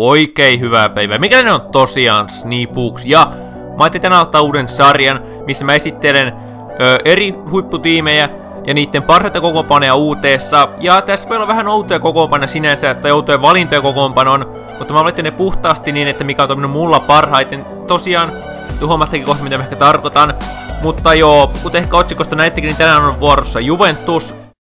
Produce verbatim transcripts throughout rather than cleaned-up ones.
oikein hyvää päivää. Mikä ne on tosiaan Snipuks. Ja mä ajattelin tänään ottaa uuden sarjan, missä mä esittelen ö, eri huipputiimejä ja niiden parhaita kokoonpanoja uuteessa. Ja tässä voi olla vähän outoja kokoonpanoja sinänsä, tai outoja valintoja kokoonpanon, mutta mä valitsen ne puhtaasti niin, että mikä on toiminut mulla parhaiten. Tosiaan, huomattekin kohta mitä mä ehkä tarkoitan. Mutta joo, kuten ehkä otsikosta näittekin, niin tänään on vuorossa Juventus.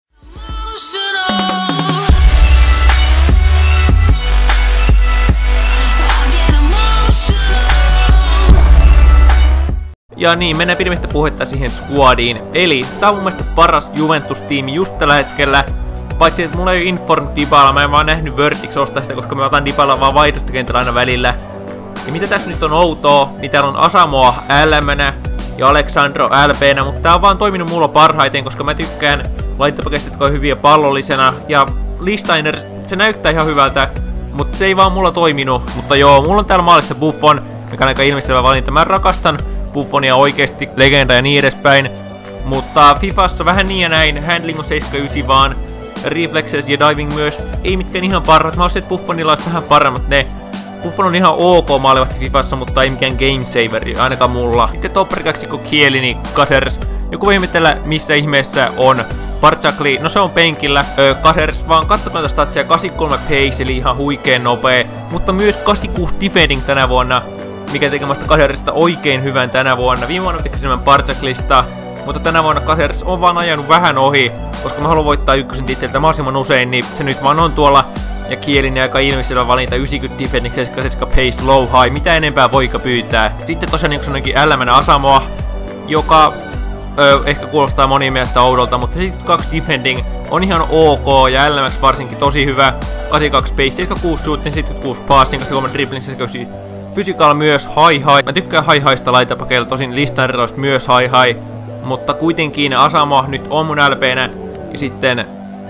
Ja niin, mennään pidemmittä puhetta siihen squadiin. Eli tää on mun mielestä paras Juventus-tiimi just tällä hetkellä. Paitsi että mulla ei ole Inform Dybala, mä en vaan nähnyt Vertix ostaa sitä, koska mä otan Dybala vaan vaihdosta kentällä aina välillä. Ja mitä tässä nyt on outoa, niin täällä on Asamoah L-mänä ja Alexandro L P:nä, mutta tää on vaan toiminut mulla parhaiten, koska mä tykkään laittopakestit, jotka on hyviä pallollisena. Ja Listainer, se näyttää ihan hyvältä, mutta se ei vaan mulla toiminut. Mutta joo, mulla on täällä maalissa Buffon, mikä on aika ilmiselvä valinta. Mä rakastan Buffonia oikeesti, legenda ja niin edespäin. Mutta Fifassa vähän niin ja näin, handling on seitsemänkymmentäyhdeksän vaan, reflexes ja diving myös, ei mitkään ihan parhaat. Mä oon se, että Buffonilla olisi vähän paremmat ne. Buffon on ihan ok maalivahti Fifassa, mutta ei mikään game saveri, ainakaan mulla. Sitten topparikaksikko Chiellini, Caceres. Joku voi ihmetellä, missä ihmeessä on Barczakli. No se on penkillä. Öö, Caceres vaan katsotaan tästä statsia kahdeksankymmentäkolme pace, eli ihan huikeen nopea. Mutta myös kahdeksankymmentäkuusi defending tänä vuonna, mikä tekemästä Caceresista oikein hyvän tänä vuonna. Viime vuonna teki enemmän Barczaklista, mutta tänä vuonna Caceres on vaan ajanut vähän ohi, koska mä haluan voittaa ykkösen titteltä mahdollisimman usein, niin se nyt vaan on tuolla. Ja Chiellini aika ilmiselvä valinta, yhdeksänkymmentä defending, seitsemänkymmentä pace, low high, mitä enempää voika pyytää. Sitten tosiaan niin onkin L-mänä Asamoah, joka öö, ehkä kuulostaa monien mielestä oudolta, mutta seitsemänkymmentäkaksi defending on ihan ok, ja L M X varsinkin tosi hyvä. kahdeksankymmentäkaksi pace, seitsemänkymmentäkuusi shooting, seitsemänkymmentäkuusi passing, kahdeksankymmentäkolme dribbling, seitsemänkymmentäyhdeksän physical myös high high. Mä tykkään high highsta laitapakeilla, tosin Listainer olisi myös high high. Mutta kuitenkin Asamoah nyt on mun L P:nä, ja sitten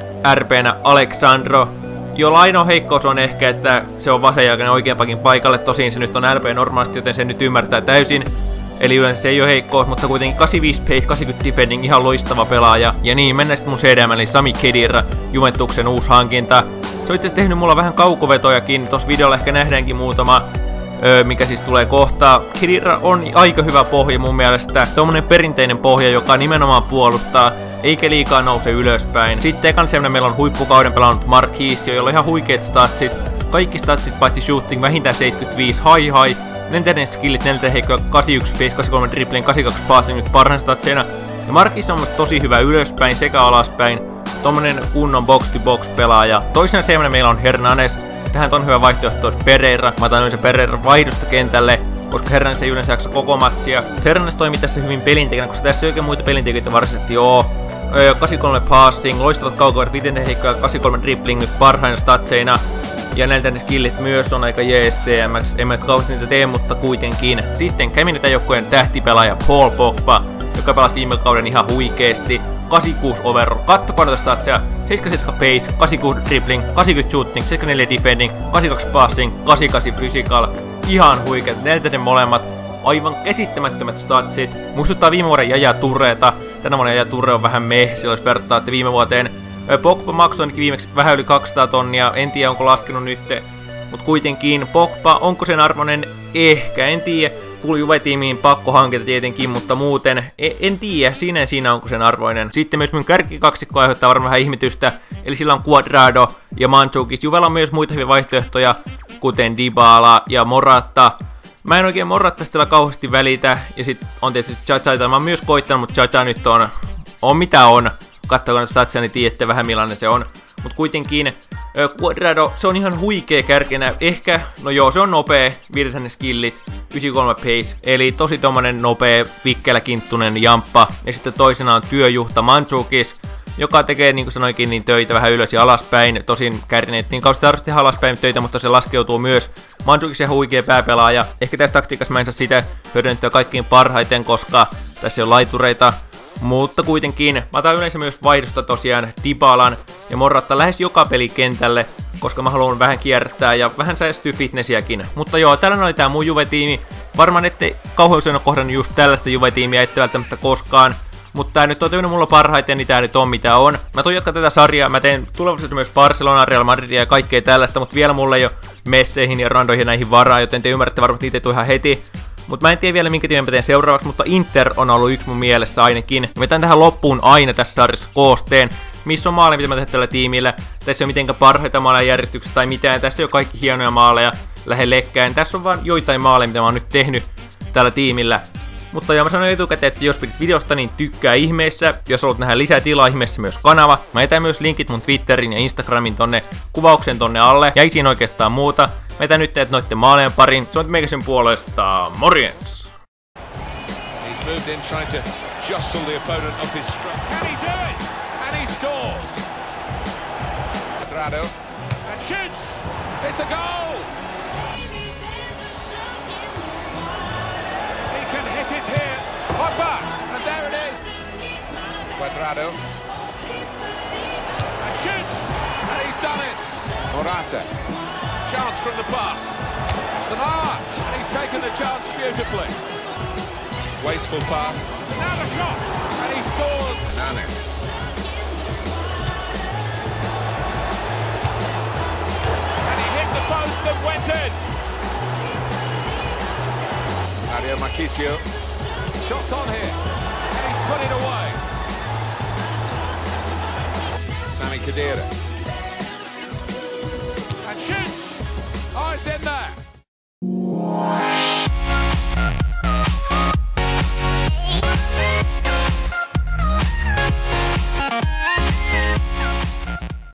R P:nä Alexandro, jolla ainoa heikkous on ehkä, että se on vasenjalkainen oikeampakin paikalle. Tosin se nyt on L P normaalisti, joten se nyt ymmärtää täysin. Eli yleensä se ei ole heikkous, mutta kuitenkin kahdeksankymmentäviisi pace, kahdeksankymmentä defending, ihan loistava pelaaja. Ja niin, mennään sitten mun C D M, eli Sami Khedira, Juventuksen uusi hankinta. Se on itse asiassa tehnyt mulla vähän kaukuvetojakin, tossa videolla ehkä nähdäänkin muutama, öö, mikä siis tulee kohtaa. Khedira on aika hyvä pohja mun mielestä, tommonen perinteinen pohja, joka nimenomaan puolustaa, eikä liikaa nouse ylöspäin. Sitten ekan semmonen meillä on huippukauden pelannut Marquinhos, jolla on ihan huikeet statsit. Kaikki statsit paitsi shooting vähintään seitsemänkymmentäviisi, high high. Neljänten skillit, neljänten heikkoja, kahdeksankymmentäyksi pace, kahdeksankymmentäkolme dribbling, kahdeksankymmentäkaksi passing nyt parhaan statseina. Ja Marquinhos on tosi hyvä ylöspäin sekä alaspäin. Tommonen kunnon box to box pelaaja. Toisena semmonen meillä on Hernanes. Tähän on hyvä vaihtoehto olisi Pereira. Mä otan yleensä Pereira vaihdosta kentälle, koska Hernanes ei yleensä jaksa koko matsia. Hernanes toimii tässä hyvin pelintekijänä, koska tässä ei oikein muita pelintekijöitä varsinaisesti oo. kahdeksankymmentäkolme passing, loistavat kaukavat, viiden heikkoja, kahdeksankymmentäkolme dribbling nyt parhaina statseina. Ja näiltä ne skillit myös on aika jees C M X, en mä kauheasti niitä tee, mutta kuitenkin. Sitten kämin näitä joukkueen tähtipelaaja Paul Pogba, joka pelasi viime kauden ihan huikeesti. kahdeksankymmentäkuusi overall, kattokaa noita statsia, seitsemänkymmentäseitsemän pace, kahdeksankymmentäkuusi dribbling, kahdeksankymmentä shooting, seitsemänkymmentäneljä defending, kahdeksankymmentäkaksi passing, kahdeksankymmentäkahdeksan physical. Ihan huikeat, näiltä ne molemmat. Aivan käsittämättömät statsit. Muistuttaa viime vuoden Yaya Touréta. Tänä vuonna Yaya Touré on vähän meh, sillä jos vertaa, että viime vuoteen Pogba maksoi ainakin viimeksi vähän yli kaksisataa tonnia, en tiedä onko laskenut nyt, mutta kuitenkin Pogba, onko sen arvoinen? Ehkä, en tiedä. Full Juve-tiimiin pakko hankita tietenkin, mutta muuten en, en tiedä, siinä siinä onko sen arvoinen. Sitten myös minun kärkikaksikko aiheuttaa varmaan vähän ihmetystä, eli sillä on Cuadrado ja Mandzukic. Juvella on myös muita hyviä vaihtoehtoja, kuten Dybala ja Morata. Mä en oikein Moratasta kauheasti välitä, ja sit on tietysti Chachaita, mä oon myös koittanut, mutta Chacha nyt on, on mitä on. Katsotaan statsia, niin tiedätte vähän millainen se on. Mut kuitenkin, Cuadrado, se on ihan huikea kärkenä. Ehkä, no joo, se on nopea, viidennen skillit, yhdeksänkymmentäkolme pace. Eli tosi tommonen nopea, vikkelä kinttunen jamppa. Ja sitten toisena on työjuhta Mandzukic, joka tekee, niin kuin sanoikin, niin töitä vähän ylös ja alaspäin. Tosin kärneettiin kausti tarvitsi tehdä alaspäin töitä, mutta se laskeutuu myös. Mandzukic on huikea pääpelaaja. Ehkä tässä taktiikassa mä en saa sitä hyödynnettyä kaikkiin parhaiten, koska tässä ei ole laitureita. Mutta kuitenkin, mä otan yleensä myös vaihdosta tosiaan Dybalan ja Morata lähes joka peli kentälle, koska mä haluan vähän kierrättää ja vähän säästyy fitnessiäkin. Mutta joo, tällainen oli tää mun Juve-tiimi. Varmaan ette kauhean usein ole kohdannut just tällaista Juve-tiimiä, ette välttämättä koskaan. Mutta tää nyt on toiminut mulla parhaiten, niin tää nyt on mitä on. Mä tuun jatkaa tätä sarjaa, mä teen tulevaisuudessa myös Barcelona, Real Madridia ja kaikkea tällaista, mutta vielä mulla ei ole messeihin ja randoihin ja näihin varaa, joten te ymmärrätte varmasti itse ihan heti. Mutta mä en tiedä vielä minkä tiimin mä teen seuraavaksi, mutta Inter on ollut yksi mun mielessä ainakin. Mä tän tähän loppuun aina tässä sarjassa koosteen, missä on maaleja, mitä mä teen tällä tiimillä. Tässä ei ole mitenkään parhaita maaleja järjestyksessä tai mitään, tässä ei ole kaikki hienoja maaleja lähellekään. Tässä on vaan joitain maaleja, mitä mä oon nyt tehnyt tällä tiimillä. Mutta joo, mä sanoin etukäteen, että jos pidit videosta, niin tykkää ihmeessä. Jos haluat nähdä lisää tilaa ihmeessä myös kanava. Mä jätän myös linkit mun Twitterin ja Instagramin tonne kuvauksen tonne alle. Ja ei siinä oikeastaan muuta. Mä jätän nyt teet noitten maalejen parin. Se on meikäisen puolesta morjens! He's moved in trying to jostle the opponent off his strike. Can he do it? And he scores! Cuadrado. And shoots! It's a goal! Hit it here, Pogba, and there it is. Cuadrado, and shoots, and he's done it. Morata, chance from the pass. Salah, and he's taken the chance beautifully. Wasteful pass, now the shot, and he scores. Nanes. And he hit the post and went in. Mario Marchisio, shots on here, and he's put it away. Sami Khedira, and shoots! Oh, it's in there!